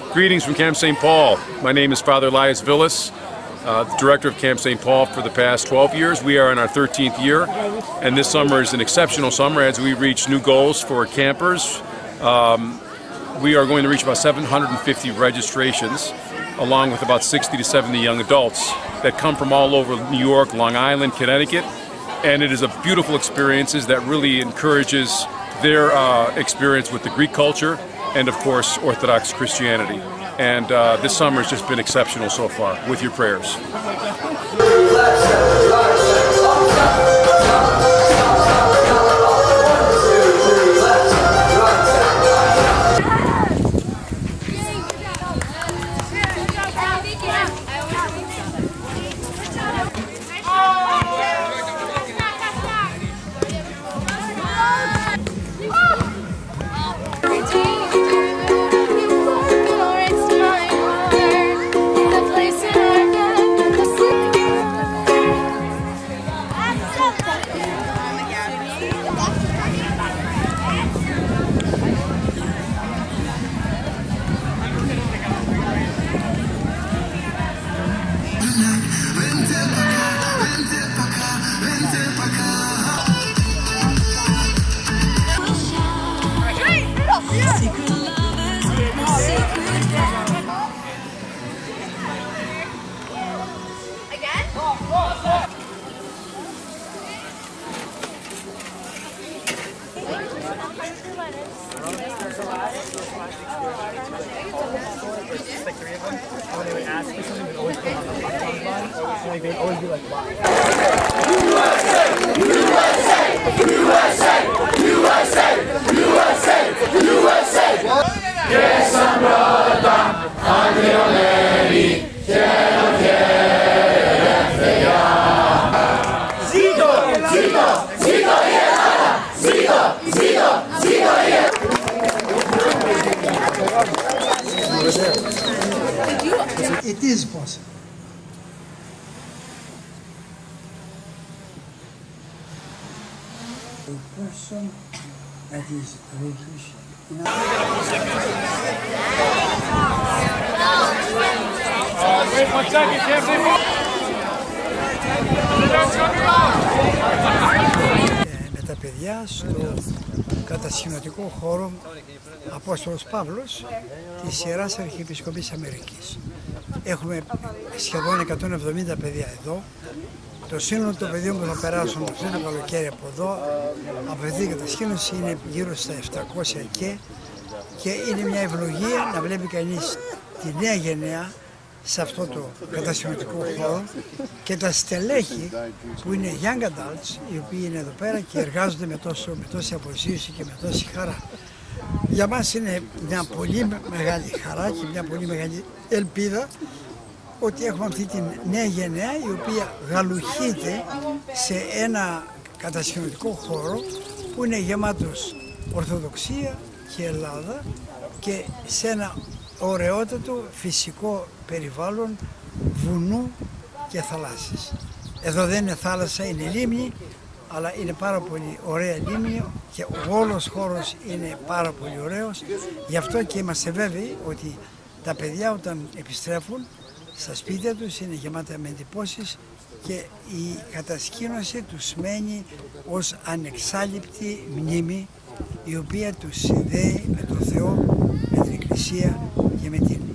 Greetings from Camp St. Paul. My name is Father Elias Villas, Director of Camp St. Paul for the past 12 years. We are in our 13th year, and this summer is an exceptional summer as we reach new goals for campers. We are going to reach about 750 registrations, along with about 60 to 70 young adults that come from all over New York, Long Island, Connecticut, and it is a beautiful experience that really encourages their experience with the Greek culture and, of course, Orthodox Christianity. And this summer has just been exceptional so far, with your prayers. It is possible. A person that is religious. Wait 1 second, Camp St. Paul. Με τα παιδιά στο κατασχηματικό χώρο Απόστολος Παύλος της Ιεράς Αρχιεπισκοπής Αμερικής. Έχουμε σχεδόν 170 παιδιά εδώ. Το σύνολο των παιδιών που θα περάσουν αυτό το καλοκαίρι από εδώ, από αυτή την κατασκήνωση, είναι γύρω στα 700 και είναι μια ευλογία να βλέπει κανείς τη νέα γενναία σε αυτό το κατασκηνωτικό χώρο και τα στελέχη που είναι young adults, οι οποίοι είναι εδώ πέρα και εργάζονται με τόση αφοσίωση και με τόση χαρά. Για μας είναι μια πολύ μεγάλη χαρά και μια πολύ μεγάλη ελπίδα ότι έχουμε αυτή τη νέα γενναία η οποία γαλουχείται σε ένα κατασκηνωτικό χώρο που είναι γεμάτος Ορθοδοξία και Ελλάδα και σε ένα ωραιότατο φυσικό περιβάλλον βουνού και θαλάσσης. Εδώ δεν είναι θάλασσα, είναι λίμνη, αλλά είναι πάρα πολύ ωραία λίμνη και ο όλος χώρος είναι πάρα πολύ ωραίος. Γι' αυτό και είμαστε βέβαιοι ότι τα παιδιά όταν επιστρέφουν στα σπίτια τους είναι γεμάτα με εντυπώσεις και η κατασκήνωση τους μένει ως ανεξάλληπτη μνήμη η οποία τους συνδέει με τον Θεό, με την Εκκλησία και με την